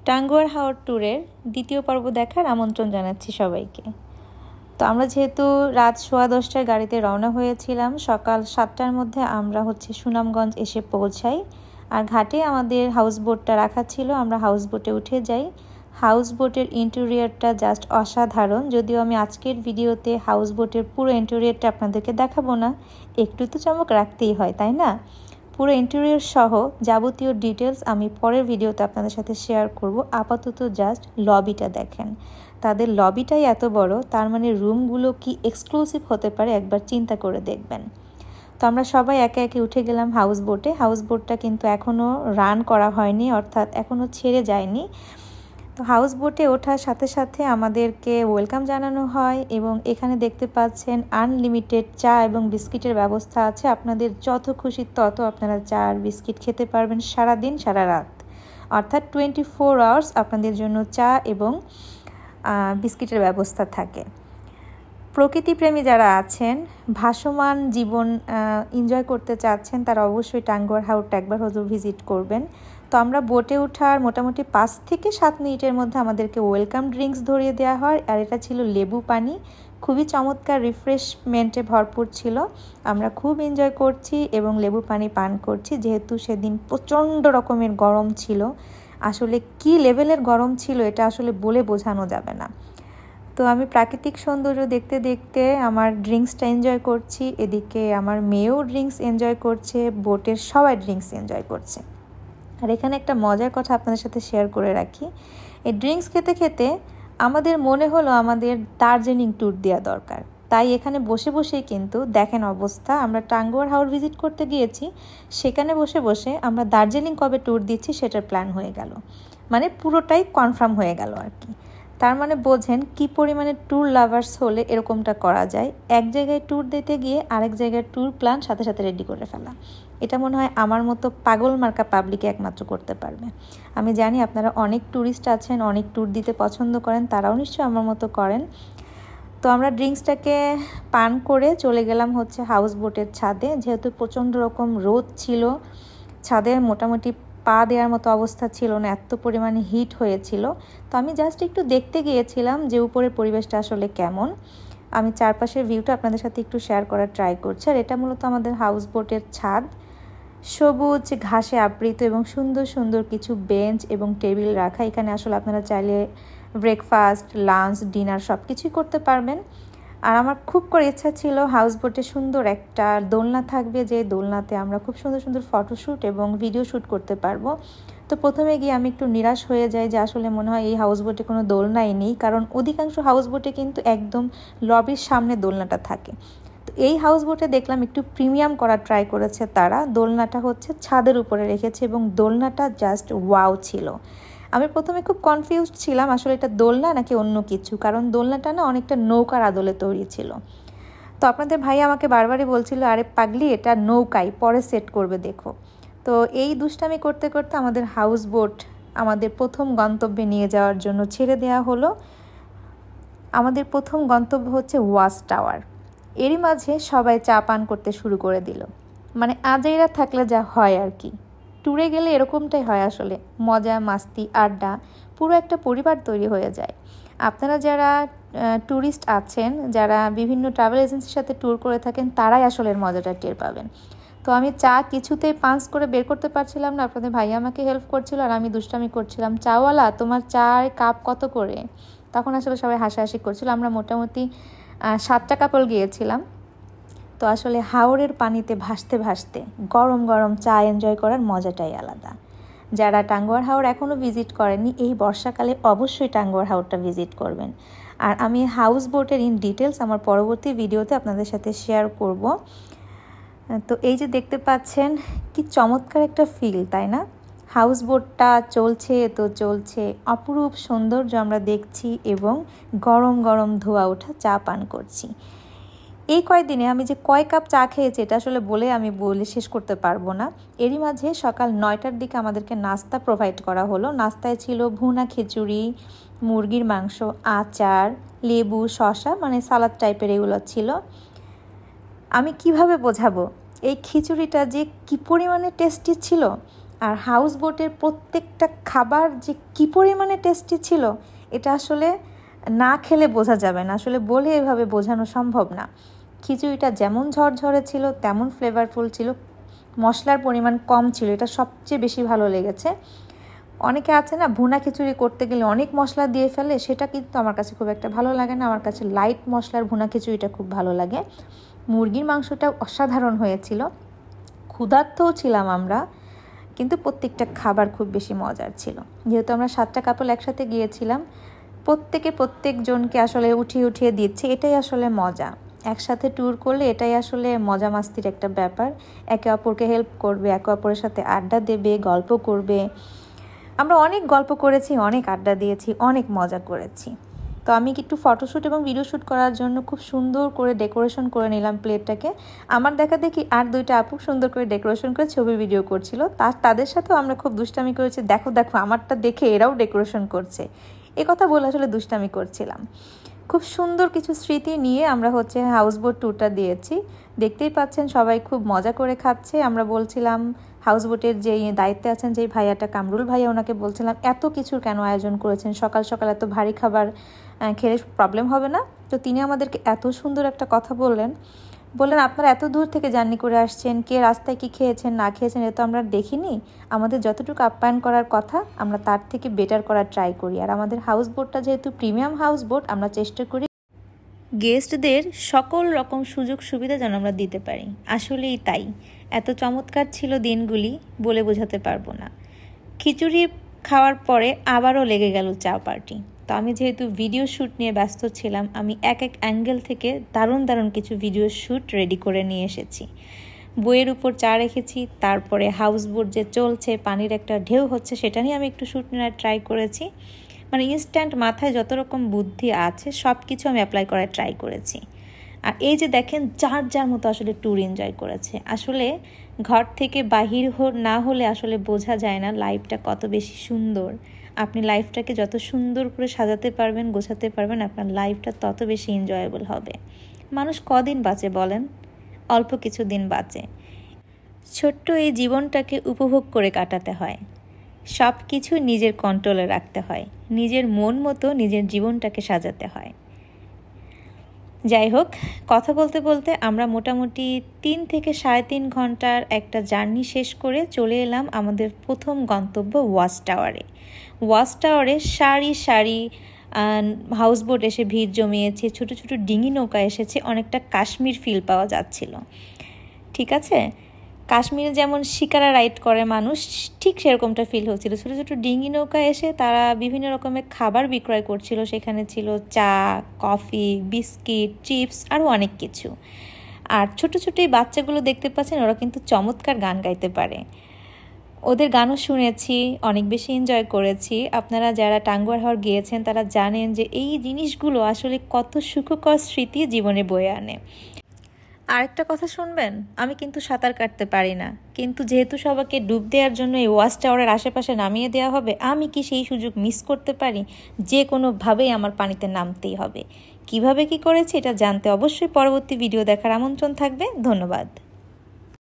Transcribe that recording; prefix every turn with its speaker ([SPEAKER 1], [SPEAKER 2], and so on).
[SPEAKER 1] টাঙ্গুয়ার হাওর ট্যুরের দ্বিতীয় পর্ব দেখার আমন্ত্রণ জানাচ্ছি সবাইকে। তো আমরা যেহেতু রাত 10:15টার গাড়িতে রওনা হয়েছিলাম, সকাল 7টার মধ্যে আমরা সুনামগঞ্জ এসে পৌঁছাই। আর ঘাটে আমাদের হাউস বোটটা রাখা ছিল, আমরা হাউস বোটে উঠে যাই। হাউস বোটের ইন্টেরিয়রটা জাস্ট অসাধারণ। যদিও আমি আজকের ভিডিওতে হাউস বোটের পুরো ইন্টেরিয়রটা আপনাদেরকে দেখাবো না, একটু তো চমক রাখতেই হয়, তাই না? পুরো ইন্টেরিয়র সহ যাবতীয় ডিটেলস আমি পরের ভিডিওতে আপনাদের সাথে শেয়ার করব। আপাতত জাস্ট লবিটা দেখেন, তাদের লবিটাই এত বড়, তার মানে রুমগুলো কি এক্সক্লুসিভ হতে পারে একবার চিন্তা করে দেখবেন। তো আমরা সবাই একে একে উঠে গেলাম হাউস বোটে। হাউস বোটটা কিন্তু এখনও রান করা হয়নি, অর্থাৎ এখনও ছেড়ে যায়নি। তো হাউস বোটে ওঠার সাথে সাথে আমাদেরকে ওয়েলকাম জানানো হয় এবং এখানে দেখতে পাচ্ছেন আনলিমিটেড চা এবং বিস্কিটের ব্যবস্থা আছে। আপনাদের যত খুশি তত আপনারা চা আর বিস্কিট খেতে পারবেন সারাদিন সারা রাত, অর্থাৎ 24 আওয়ার্স আপনাদের জন্য চা এবং বিস্কিটের ব্যবস্থা থাকে। প্রকৃতিপ্রেমী যারা আছেন, ভাসমান জীবন এনজয় করতে চাচ্ছেন, তারা অবশ্যই টাঙ্গুয়ার হাওরটা একবার হলেও ভিজিট করবেন। তো আমরা বোটে ওঠার মোটামুটি 5 থেকে 7 মিনিটের মধ্যে আমাদেরকে ওয়েলকাম ড্রিঙ্কস ধরিয়ে দেওয়া হয়, আর এটা ছিল লেবু পানি। খুবই চমৎকার, রিফ্রেশমেন্টে ভরপুর ছিল। আমরা খুব এনজয় করছি এবং লেবু পানি পান করছি, যেহেতু সেদিন প্রচণ্ড রকমের গরম ছিল। আসলে কি লেভেলের গরম ছিল এটা আসলে বলে বোঝানো যাবে না। তো আমি প্রাকৃতিক সৌন্দর্য দেখতে দেখতে আমার ড্রিঙ্কসটা এনজয় করছি, এদিকে আমার মেয়েও ড্রিঙ্কস এনজয় করছে, বোটের সবাই ড্রিঙ্কস এনজয় করছে। আর এখানে একটা মজার কথা আপনাদের সাথে শেয়ার করে রাখি। এই ড্রিঙ্কস খেতে খেতে আমাদের মনে হলো আমাদের দার্জিলিং ট্যুর দেওয়া দরকার। তাই এখানে বসে বসেই কিন্তু দেখেন অবস্থা, আমরা টাঙ্গুয়ার হাওর ভিজিট করতে গিয়েছি, সেখানে বসে বসে আমরা দার্জিলিং কবে ট্যুর দিচ্ছি সেটার প্ল্যান হয়ে গেল, মানে পুরোটাই কনফার্ম হয়ে গেল আর কি। তার মানে বোঝেন কি পরিমাণে ট্যুর লাভার্স হলে এরকমটা করা যায়, এক জায়গায় ট্যুর দিতে গিয়ে আরেক জায়গায় ট্যুর প্ল্যান সাথে সাথে রেডি করে ফেলা। এটা মনে হয় আমার মতো পাগল মার্কা পাবলিকে একমাত্র করতে পারবে। আমি জানি আপনারা অনেক ট্যুরিস্ট আছেন, অনেক ট্যুর দিতে পছন্দ করেন, তারাও নিশ্চয়ই আমার মতো করেন। তো আমরা ড্রিঙ্কসটাকে পান করে চলে গেলাম হাউস বোটের ছাদে। যেহেতু প্রচণ্ড রকম রোদ ছিল, ছাদে মোটামুটি পা দেওয়ার মতো অবস্থা ছিল না, এত পরিমাণে হিট হয়েছিল। তো আমি জাস্ট একটু দেখতে গিয়েছিলাম যে উপরের পরিবেশটা আসলে কেমন। আমি চারপাশের ভিউটা আপনাদের সাথে একটু শেয়ার করার ট্রাই করছি। আর এটা মূলত আমাদের হাউস বোটের ছাদ, সবুজ ঘাসে আবৃত এবং সুন্দর সুন্দর কিছু বেঞ্চ এবং টেবিল রাখা। এখানে আসলে আপনারা চাইলে ব্রেকফাস্ট, লাঞ্চ, ডিনার সব কিছুই করতে পারবেন। আর আমার খুব করে ইচ্ছা ছিল হাউস বোটে সুন্দর একটা দোলনা থাকবে, যে দোলনাতে আমরা খুব সুন্দর সুন্দর ফটোশ্যুট এবং ভিডিও শ্যুট করতে পারবো। তো প্রথমে গিয়ে আমি একটু নিরাশ হয়ে যাই যে আসলে মনে হয় এই হাউস বোটে কোনো দোলনাই নেই, কারণ অধিকাংশ হাউস বোটে কিন্তু একদম লবির সামনে দোলনাটা থাকে। তো এই হাউস বোটে দেখলাম একটু প্রিমিয়াম করার ট্রাই করেছে তারা, দোলনাটা ছাদের উপরে রেখেছে এবং দোলনাটা জাস্ট ওয়াও ছিল। আমি প্রথমে খুব কনফিউজড ছিলাম আসলে এটা দোলনা নাকি অন্য কিছু, কারণ দোলনাটা না অনেকটা নৌকার আদলে তৈরি ছিল। তো আপনাদের ভাই আমাকে বারবারই বলছিল, আরে পাগলি এটা নৌকাই, পরে সেট করবে দেখো। তো এই দুষ্টামি করতে করতে আমাদের হাউস বোট আমাদের প্রথম গন্তব্যে নিয়ে যাওয়ার জন্য ছেড়ে দেওয়া হলো। আমাদের প্রথম গন্তব্য ওয়াচ টাওয়ার। এরই মাঝে সবাই চা পান করতে শুরু করে দিল। মানে আজাইরা থাকলে যা হয় আর কি, ট্যুরে গেলে এরকমটাই হয় আসলে, মজা মাস্তি আড্ডা, পুরো একটা পরিবার তৈরি হয়ে যায়। আপনারা যারা ট্যুরিস্ট আছেন, যারা বিভিন্ন ট্রাভেল এজেন্সির সাথে ট্যুর করে থাকেন, তারাই আসলে মজাটা টের পাবেন। তো আমি চা কিছুতেই পাঞ্চ করে বের করতে পারছিলাম না, আপনাদের ভাইয়া আমাকে হেল্প করছিল আর আমি দুষ্টামি করছিলাম, চাওয়ালা তোমার চায়ের কাপ কত করে? তখন আসলে সবাই হাসাহাসি করছিল। আমরা মোটামুটি 7টা কাপল গিয়েছিলাম। তো আসলে হাওরের পানিতে ভাসতে ভাসতে গরম গরম চা এনজয় করার মজাটাই আলাদা। যারা টাঙ্গুয়ার হাওর এখনও ভিজিট করেননি, এই বর্ষাকালে অবশ্যই টাঙ্গুয়ার হাওরটা ভিজিট করবেন। আর আমি হাউস বোটের ইন ডিটেলস আমার পরবর্তী ভিডিওতে আপনাদের সাথে শেয়ার করব। তো এই যে দেখতে পাচ্ছেন কি চমৎকার একটা ফিল, তাই না? হাউস বোটটা চলছে তো চলছে, অপরূপ সৌন্দর্য আমরা দেখছি এবং গরম গরম ধোয়া ওঠা চা পান করছি। এই কয়েকদিনে আমি যে কয় কাপ চা খেয়েছি এটা আসলে আমি বলে শেষ করতে পারবো না। এরই মাঝে সকাল 9টার দিকে আমাদেরকে নাস্তা প্রোভাইড করা হলো। নাস্তায় ছিল ভুনা খিচুড়ি, মুরগির মাংস, আচার, লেবু, শসা, মানে সালাদ টাইপের এগুলো ছিল। আমি কিভাবে বোঝাবো এই খিচুড়িটা যে কি পরিমাণে টেস্টি ছিল। আর হাউস বোটের প্রত্যেকটা খাবার যে কী পরিমাণে টেস্টি ছিল এটা আসলে না খেলে বোঝা যাবে না, আসলে বলে এভাবে বোঝানো সম্ভব না। খিচুড়িটা যেমন ঝরঝরে ছিল তেমন ফ্লেভারফুল ছিল, মশলার পরিমাণ কম ছিল, এটা সবচেয়ে বেশি ভালো লেগেছে। অনেকে আছে না ভুনা খিচুড়ি করতে গেলে অনেক মশলা দিয়ে ফেলে, সেটা কিন্তু আমার কাছে খুব একটা ভালো লাগে না। আমার কাছে লাইট মশলার ভুনা খিচুড়িটা খুব ভালো লাগে। মুরগির মাংসটা অসাধারণ হয়েছিল, ক্ষুধার্তও ছিলাম আমরা, কিন্তু প্রত্যেকটা খাবার খুব বেশি মজার ছিল। যেহেতু আমরা 7টা কাপল একসাথে গিয়েছিলাম, প্রত্যেকজনকে আসলে উঠিয়ে দিচ্ছে, এটাই আসলে মজা। একসাথে ট্যুর করলে এটাই আসলে মজা মাস্তির একটা ব্যাপার। একে অপরকে হেল্প করবে, একে অপরের সাথে আড্ডা দেবে, গল্প করবে। আমরা অনেক গল্প করেছি, অনেক আড্ডা দিয়েছি, অনেক মজা করেছি। তো আমি একটু ফটোশ্যুট এবং ভিডিও শ্যুট করার জন্য খুব সুন্দর করে ডেকোরেশন করে নিলাম প্লেটটাকে। আমার দেখা দেখি আর 2টা আপু সুন্দর করে ডেকোরেশন করে ছবি ভিডিও করছিল, তাদের সাথেও আমরা খুব দুষ্টামি করেছি, দেখো আমারটা দেখে এরাও ডেকোরেশন করছে, এ কথা বলে আসলে দুষ্টামি করছিলাম। খুব সুন্দর কিছু স্মৃতি নিয়ে আমরা হাউস বোট ট্যুরটা দিয়েছি। দেখতেই পাচ্ছেন সবাই খুব মজা করে খাচ্ছে। আমরা বলছিলাম হাউস বোটের যেই দায়িত্বে আছেন যেই ভাইয়াটা, কামরুল ভাইয়া, ওনাকে বলছিলাম এত কিছুর কেন আয়োজন করেছেন, সকাল সকাল এত ভারী খাবার খেলে প্রবলেম হবে না? তো তিনি আমাদেরকে এত সুন্দর একটা কথা বললেন আপনারা এত দূর থেকে জার্নি করে আসছেন, কে রাস্তায় কি খেয়েছেন না খেয়েছেন এ তো আমরা দেখিনি, আমাদের যতটুকু আপ্যায়ন করার কথা আমরা তার থেকে বেটার করার ট্রাই করি। আর আমাদের হাউস বোটটা যেহেতু প্রিমিয়াম হাউস বোট, আমরা চেষ্টা করি গেস্টদের সকল রকম সুযোগ সুবিধা যেন আমরা দিতে পারি। আসলেই তাই, এত চমৎকার ছিল দিনগুলি, বলে বোঝাতে পারবো না। খিচুড়ি খাওয়ার পরে আবারও লেগে গেল চা পার্টি। তো আমি যেহেতু ভিডিও শ্যুট নিয়ে ব্যস্ত ছিলাম, আমি এক অ্যাঙ্গেল থেকে দারুণ কিছু ভিডিও শ্যুট রেডি করে নিয়ে এসেছি। বইয়ের উপর চা রেখেছি, তারপরে হাউস বোট যে চলছে, পানির একটা ঢেউ হচ্ছে, সেটা নিয়ে আমি একটু শ্যুট নেওয়ার ট্রাই করেছি। মানে ইনস্ট্যান্ট মাথায় যত রকম বুদ্ধি আছে সব কিছু আমি অ্যাপ্লাই করার ট্রাই করেছি। আর এই যে দেখেন যার মতো আসলে ট্যুর এনজয় করেছে। আসলে ঘর থেকে বাহির না হলে আসলে বোঝা যায় না লাইফটা কত বেশি সুন্দর। আপনি লাইফটাকে যত সুন্দর করে সাজাতে পারবেন, গোছাতে পারবেন, আপনার লাইফটা তত বেশি এনজয়েবল হবে। মানুষ কদিন বাঁচে বলেন? অল্প কিছু দিন বাঁচে। ছোট্ট এই জীবনটাকে উপভোগ করে কাটাতে হয়, সব কিছু নিজের কন্ট্রোলে রাখতে হয়, নিজের মন মতো নিজের জীবনটাকে সাজাতে হয়। যাই হোক, কথা বলতে বলতে আমরা মোটামুটি 3 থেকে 3.5 ঘন্টার একটা জার্নি শেষ করে চলে এলাম আমাদের প্রথম গন্তব্য ওয়াচ টাওয়ারে। ওয়াচ টাওয়ারে সারি হাউস বোট এসে ভিড় জমিয়েছে, ছোট ডিঙি নৌকা এসেছে, অনেকটা কাশ্মীর ফিল পাওয়া যাচ্ছিল। ঠিক আছে, কাশ্মীরে যেমন শিকারা রাইড করে মানুষ, ঠিক সেরকমটা ফিল হচ্ছিল। ছোট ডিঙি নৌকা এসে তারা বিভিন্ন রকমের খাবার বিক্রয় করছিল, সেখানে ছিল চা, কফি, বিস্কিট, চিপস, আরও অনেক কিছু। আর ছোট এই বাচ্চাগুলো দেখতে পাচ্ছেন, ওরা কিন্তু চমৎকার গান গাইতে পারে। ওদের গানও শুনেছি, অনেক বেশি এনজয় করেছি। আপনারা যারা টাঙ্গুয়ার হাওর গিয়েছেন তারা জানেন যে এই জিনিসগুলো আসলে কত সুখকর স্মৃতি জীবনে বয়ে আনে। আরেকটা কথা শুনবেন, আমি কিন্তু সাঁতার কাটতে পারি না, কিন্তু যেহেতু সবাইকে ডুব দেওয়ার জন্য এই ওয়াচ টাওয়ারের আশেপাশে নামিয়ে দেওয়া হবে, আমি কি সেই সুযোগ মিস করতে পারি? যে কোনোভাবেই আমার পানিতে নামতেই হবে। কিভাবে কি করেছি এটা জানতে অবশ্যই পরবর্তী ভিডিও দেখার আমন্ত্রণ থাকবে। ধন্যবাদ।